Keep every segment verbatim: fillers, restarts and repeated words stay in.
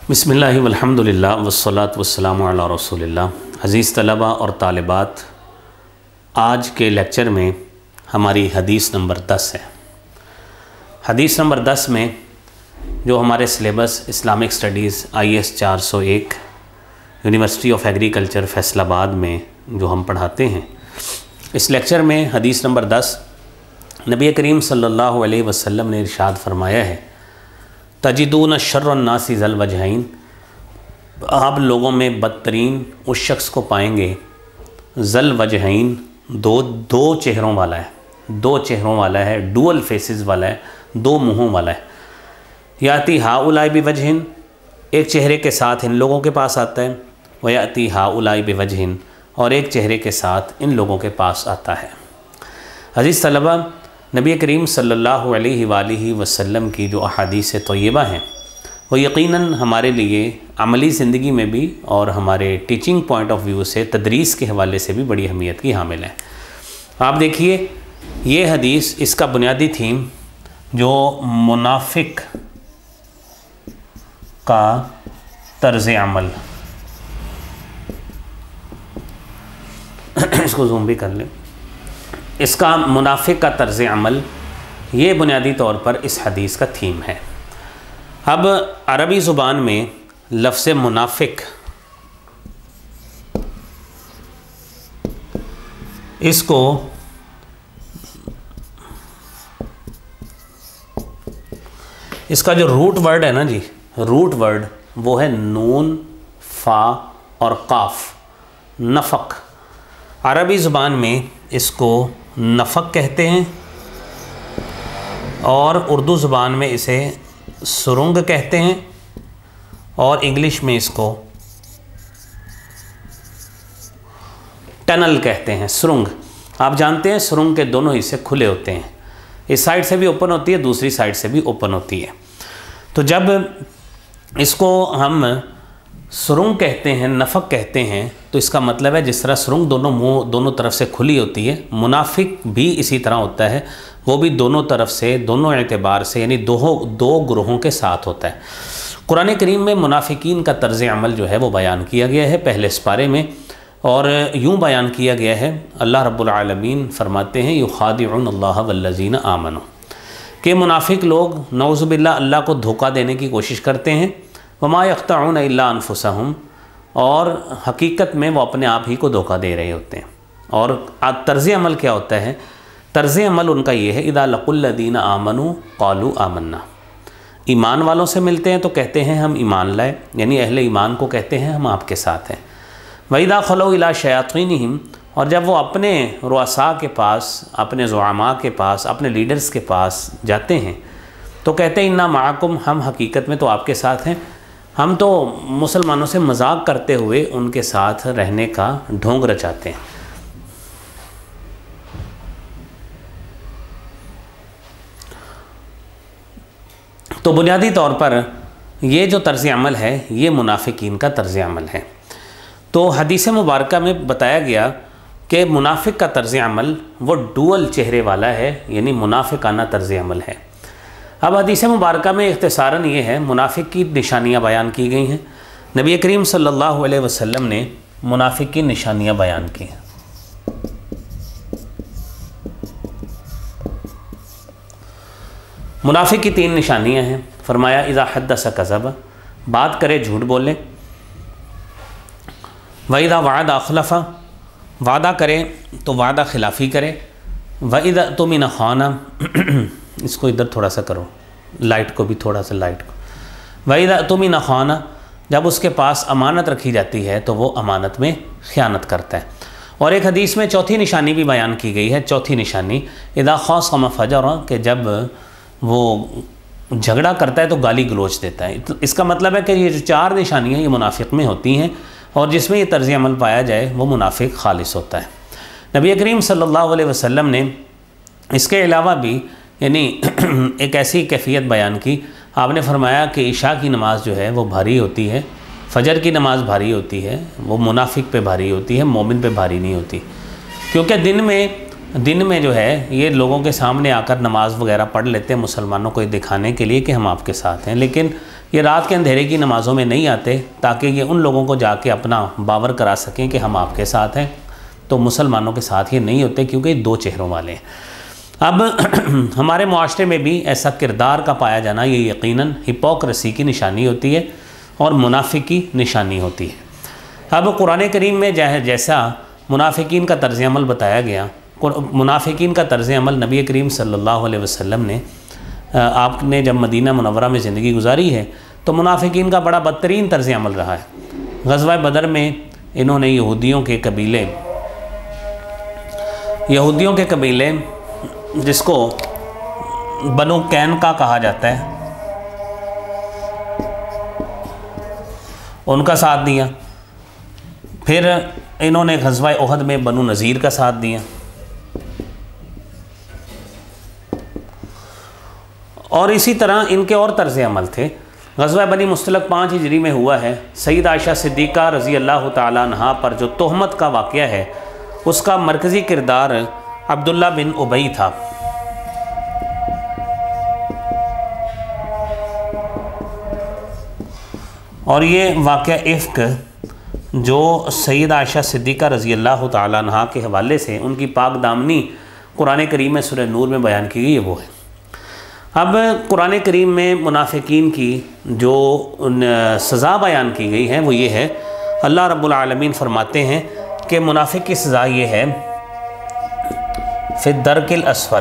بسم اللہ والحمدللہ والصلاۃ والسلام علی رسول اللہ۔ عزیز طلبہ اور طالبات، آج کے لیکچر میں ہماری حدیث نمبر دس ہے۔ حدیث نمبر دس میں جو ہمارے syllabus Islamic studies I S چار سو ایک یونیورسٹی آف ایگریکلچر فیصل آباد میں جو ہم پڑھاتے ہیں، اس لیکچر میں حدیث نمبر دس نبی کریم صلی اللہ علیہ وسلم نے ارشاد فرمایا ہے، تجدون شر الناس ذا الوجہین، آپ لوگوں میں بدترین اس شخص کو پائیں گے ذا الوجہین، دو دو چہروں والا ہے، دو چہروں والا ہے، ڈوئل فیسز والا ہے، دو منہوں والا ہے۔ یاتی ہؤلاء بوجہ، ایک چہرے کے ساتھ ان لوگوں کے پاس آتا ہے، ویاتی ہؤلاء بوجہ، اور ایک چہرے کے ساتھ ان لوگوں کے پاس آتا ہے۔ عزیز طلبہ، نبی کریم صلی اللہ علیہ وآلہ وسلم کی جو احادیث طیبہ ہیں وہ یقیناً ہمارے لیے عملی زندگی میں بھی اور ہمارے ٹیچنگ پوائنٹ آف ویو سے، تدریس کے حوالے سے بھی بڑی اہمیت کی حامل ہے۔ آپ دیکھیے، یہ حدیث، اس کا بنیادی تھیم جو منافق کا طرز عمل، اس کو زوم بھی کر لیں، اس کا منافق کا طرز عمل، یہ بنیادی طور پر اس حدیث کا تھیم ہے۔ اب عربی زبان میں لفظ منافق، اس کو اس کا جو روٹ ورڈ ہے نا جی، روٹ ورڈ وہ ہے نون، فا اور قاف، نفق۔ عربی زبان میں اس کو نفق کہتے ہیں، اور اردو زبان میں اسے سرنگ کہتے ہیں، اور انگلش میں اس کو ٹنل کہتے ہیں، سرنگ۔ آپ جانتے ہیں سرنگ کے دونوں حصے کھلے ہوتے ہیں، اس سائڈ سے بھی اوپن ہوتی ہے، دوسری سائڈ سے بھی اوپن ہوتی ہے۔ تو جب اس کو ہم سرنگ کہتے ہیں، نفق کہتے ہیں، تو اس کا مطلب ہے جس طرح سرنگ دونوں منہ دونوں طرف سے کھلی ہوتی ہے، منافق بھی اسی طرح ہوتا ہے، وہ بھی دونوں طرف سے، دونوں اعتبار سے، یعنی دو دو گروہوں کے ساتھ ہوتا ہے۔ قرآن کریم میں منافقین کا طرز عمل جو ہے وہ بیان کیا گیا ہے پہلے سپارے میں، اور یوں بیان کیا گیا ہے، اللہ رب العالمین فرماتے ہیں، یخادعون اللہ والذین آمنوا، کہ منافق لوگ نعوذ باللہ اللہ کو دھوکہ دینے کی کوشش کرتے ہیں، وما یخدعون الا انفسہم، اور حقیقت میں وہ اپنے آپ ہی کو دھوکہ دے رہے ہوتے ہیں۔ اور طرز عمل کیا ہوتا ہے؟ طرز عمل ان کا یہ ہے، اذا لقوا الذین آمنوا قالوا آمنا، ایمان والوں سے ملتے ہیں تو کہتے ہیں ہم ایمان لائے، یعنی اہل ایمان کو کہتے ہیں ہم آپ کے ساتھ ہیں۔ وَإِذَا خَلَوْا إِلَىٰ شَيَاطِينِهِمْ، اور جب وہ اپنے رؤساء کے پاس، اپنے زعماء کے پاس، اپنے لیڈرز کے پاس جاتے ہیں تو کہتے ہیں اِنَّا مَعَكُمْ، ہم حقیقت میں تو آپ کے ساتھ ہیں، ہم تو مسلمانوں سے مذاق کرتے ہوئے ان کے ساتھ رہنے کا ڈھونگ رچاتے ہیں۔ تو بنیادی طور پر یہ جو طرز عمل ہے یہ منافقین کا طرز عمل ہے۔ تو حدیث مبارکہ میں بتایا گیا کہ منافق کا طرز عمل وہ ڈوئل چہرے والا ہے، یعنی منافقانہ طرز عمل ہے۔ اب حدیث مبارکہ میں اختصاراً یہ ہے، منافق کی نشانیاں بیان کی گئی ہیں، نبی کریم صلی اللہ علیہ وسلم نے منافق کی نشانیاں بیان کی ہیں۔ منافق کی تین نشانیاں ہیں، فرمایا اذا حدث کذب، بات کرے جھوٹ بولے، وَإِذَا وَعَدَ أَخْلَفَ، وعدہ کرے تو وعدہ خلافی کرے، وَإِذَا اؤْتُمِنَ خَانَ، اس کو ادھر تھوڑا سا کرو، لائٹ کو بھی تھوڑا سا لائٹ کو، وَإِذَا اؤْتُمِنَ خَانَ، جب اس کے پاس امانت رکھی جاتی ہے تو وہ امانت میں خیانت کرتا ہے۔ اور ایک حدیث میں چوتھی نشانی بھی بیان کی گئی ہے، چوتھی نشانی اذا خاصم فجر، کہ جب وہ جھگڑا کرتا ہے تو گالی گلوچ دیتا ہے۔ اس کا مطلب ہے کہ یہ جو چار نشانیاں یہ منافق میں ہوتی ہیں، اور جس میں یہ طرز عمل پایا جائے وہ منافق خالص ہوتا ہے۔ نبی کریم صلی اللہ علیہ وسلم نے اس کے علاوہ بھی یعنی ایک ایسی کیفیت بیان کی، آپ نے فرمایا کہ عشاء کی نماز جو ہے وہ بھاری ہوتی ہے، فجر کی نماز بھاری ہوتی ہے، وہ منافق پہ بھاری ہوتی ہے، مومن پہ بھاری نہیں ہوتی، کیونکہ دن میں دن میں جو ہے یہ لوگوں کے سامنے آ کر نماز وغیرہ پڑھ لیتے ہیں مسلمانوں کو دکھانے کے لیے کہ ہم آپ کے ساتھ ہیں، لیکن یہ رات کے اندھیرے کی نمازوں میں نہیں آتے تاکہ یہ ان لوگوں کو جا کے اپنا باور کرا سکیں کہ ہم آپ کے ساتھ ہیں۔ تو مسلمانوں کے ساتھ یہ نہیں ہوتے کیونکہ یہ دو چہروں والے ہیں۔ اب ہمارے معاشرے میں بھی ایسا کردار کا پایا جانا یہ یقیناً ہپوکریسی کی نشانی ہوتی ہے اور منافق کی نشانی ہوتی ہے۔ اب قرآن کریم میں جیسا منافقین کا طرز عمل بتایا گیا، منافقین کا طرز عمل نبی کریم صلی اللہ علیہ وسلم نے آپ نے جب مدینہ منورہ میں زندگی گزاری ہے تو منافقین کا بڑا بدترین طرز عمل رہا ہے۔ غزوہ بدر میں انہوں نے یہودیوں کے قبیلے یہودیوں کے قبیلے جس کو بنو قینقاع کہا جاتا ہے ان کا ساتھ دیا، پھر انہوں نے غزوہ احد میں بنو نذیر کا ساتھ دیا، اور اسی طرح ان کے اور طرز عمل تھے۔ غزوہ بنی مستلق پانچ ہجری میں ہوا ہے۔ سید عائشہ صدیقہ رضی اللہ تعالیٰ عنہا پر جو تہمت کا واقعہ ہے اس کا مرکزی کردار عبداللہ بن ابی تھا۔ اور یہ واقعہ افک جو سید عائشہ صدیقہ رضی اللہ تعالیٰ عنہا کے حوالے سے ان کی پاک دامنی قرآن کریم میں سورہ نور میں بیان کی گئی ہے وہ ہے۔ اب قرآن کریم میں منافقین کی جو سزا بیان کی گئی ہے وہ یہ ہے، اللہ رب العالمین فرماتے ہیں کہ منافق کی سزا یہ ہے فی الدرک الاسفل،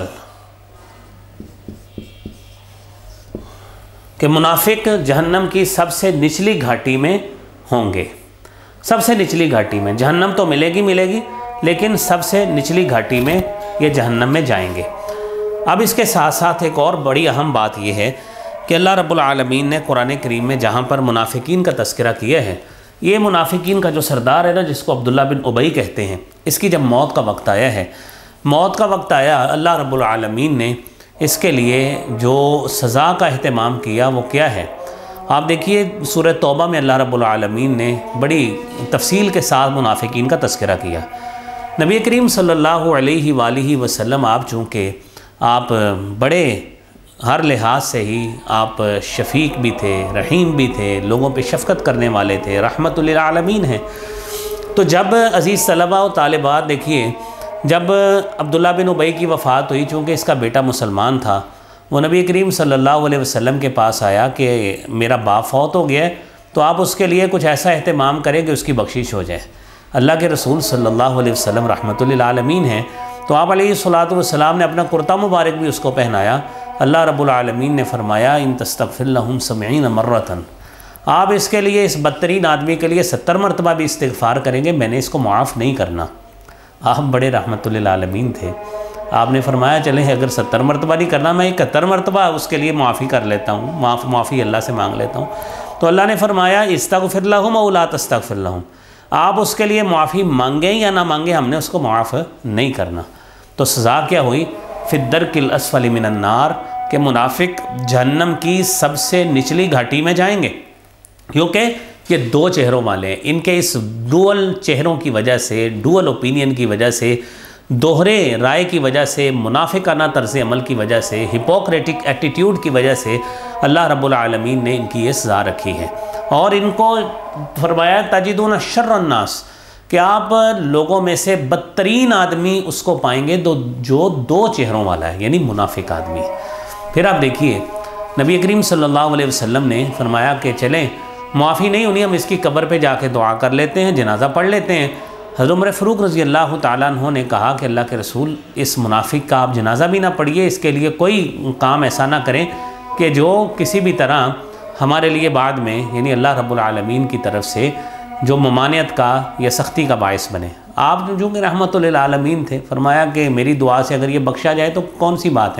کہ منافق جہنم کی سب سے نچلی گھاٹی میں ہوں گے۔ سب سے نچلی گھاٹی میں جہنم تو ملے گی ملے گی لیکن سب سے نچلی گھاٹی میں یہ جہنم میں جائیں گے۔ اب اس کے ساتھ ساتھ ایک اور بڑی اہم بات یہ ہے کہ اللہ رب العالمین نے قرآن کریم میں جہاں پر منافقین کا تذکرہ کیا ہے، یہ منافقین کا جو سردار ہے نا جس کو عبداللہ بن ابی کہتے ہیں، اس کی جب موت کا وقت آیا ہے موت کا وقت آیا اللہ رب العالمین نے اس کے لیے جو سزا کا اہتمام کیا وہ کیا ہے؟ آپ دیکھیے سورہ توبہ میں اللہ رب العالمین نے بڑی تفصیل کے ساتھ منافقین کا تذکرہ کیا۔ نبی کریم صلی اللہ علیہ وآلہ وسلم آپ چونکہ آپ بڑے ہر لحاظ سے ہی آپ شفیق بھی تھے، رحیم بھی تھے، لوگوں پہ شفقت کرنے والے تھے، رحمت للعالمین ہیں۔ تو جب عزیز طلباء و طالبات دیکھیے جب عبداللہ بن ابی کی وفات ہوئی، چونکہ اس کا بیٹا مسلمان تھا، وہ نبی کریم صلی اللہ علیہ وسلم کے پاس آیا کہ میرا باپ فوت ہو گیا ہے تو آپ اس کے لیے کچھ ایسا اہتمام کریں کہ اس کی بخشش ہو جائے۔ اللہ کے رسول صلی اللہ علیہ وسلم رحمت للعالمین ہیں، تو آپ علیہ الصلاۃ والسلام نے اپنا کرتا مبارک بھی اس کو پہنایا۔ اللہ رب العالمین نے فرمایا ان تستغفر لہم سبعین مرتن، آپ اس کے لیے اس بدترین آدمی کے لیے ستر مرتبہ بھی استغفار کریں گے میں نے اس کو معاف نہیں کرنا۔ آپ بڑے رحمت للعالمین تھے، آپ نے فرمایا چلیں اگر ستر مرتبہ نہیں کرنا میں اکہتر مرتبہ اس کے لیے معافی کر لیتا ہوں، معاف معافی اللہ سے مانگ لیتا ہوں۔ تو اللہ نے فرمایا استغفر لہم او لا تستغفر لہم، آپ اس کے لیے معافی مانگیں یا نہ مانگیں ہم نے اس کو معاف نہیں کرنا۔ تو سزا کیا ہوئی؟ فی الدرک الاسفل من النار، کہ منافق جہنم کی سب سے نچلی گھاٹی میں جائیں گے، کیونکہ یہ دو چہروں والے ہیں۔ ان کے اس ڈوئل چہروں کی وجہ سے، ڈوئل اوپینین کی وجہ سے، دوہرے رائے کی وجہ سے، منافقانہ طرز عمل کی وجہ سے، ہپوکریٹک ایٹیٹیوڈ کی وجہ سے اللہ رب العالمین نے ان کی یہ سزا رکھی ہے۔ اور ان کو فرمایا تجدون شر الناس، کہ آپ لوگوں میں سے بدترین آدمی اس کو پائیں گے جو دو چہروں والا ہے، یعنی منافق آدمی۔ پھر آپ دیکھیے نبی کریم صلی اللہ علیہ وسلم نے فرمایا کہ چلیں معافی نہیں ہونی، ہم اس کی قبر پہ جا کے دعا کر لیتے ہیں، جنازہ پڑھ لیتے ہیں۔ حضرت عمر فاروق رضی اللہ تعالیٰ عنہ نے کہا کہ اللہ کے رسول اس منافق کا آپ جنازہ بھی نہ پڑھیے، اس کے لیے کوئی کام ایسا نہ کریں کہ جو کسی بھی طرح ہمارے لیے بعد میں یعنی اللہ رب العالمین کی طرف سے جو ممانعت کا یا سختی کا باعث بنے۔ آپ جو کہ رحمت للعالمین تھے، فرمایا کہ میری دعا سے اگر یہ بخشا جائے تو کون سی بات ہے۔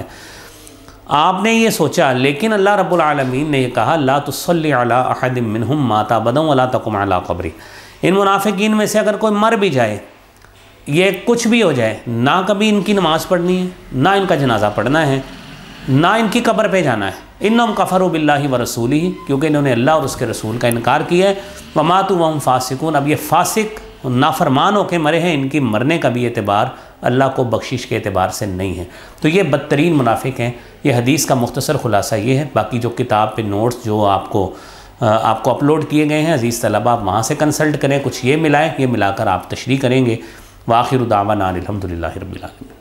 آپ نے یہ سوچا، لیکن اللہ رب العالمین نے یہ کہا لا تصلی علی احد منہم مات ابدا ولا تقم علی قبری، ان منافقین میں سے اگر کوئی مر بھی جائے، یہ کچھ بھی ہو جائے، نہ کبھی ان کی نماز پڑھنی ہے، نہ ان کا جنازہ پڑھنا ہے، نہ ان کی قبر پہ جانا ہے۔ انہم کفروا باللہ ورسولہ، کیونکہ انہوں نے اللہ اور اس کے رسول کا انکار کیا ہے۔ وماتوا وہم فاسقون، اب یہ فاسق نافرمان ہو کے مرے ہیں، ان کی مرنے کا بھی اعتبار اللہ کو بخشش کے اعتبار سے نہیں ہے۔ تو یہ بدترین منافق ہیں۔ یہ حدیث کا مختصر خلاصہ یہ ہے۔ باقی جو کتاب پہ نوٹس جو آپ کو آپ کو اپلوڈ کیے گئے ہیں عزیز طلبہ، آپ وہاں سے کنسلٹ کریں، کچھ یہ ملائیں، یہ ملا کر آپ تشریح کریں گے۔ وآخر دعوانا الحمدللہ رب العالمین۔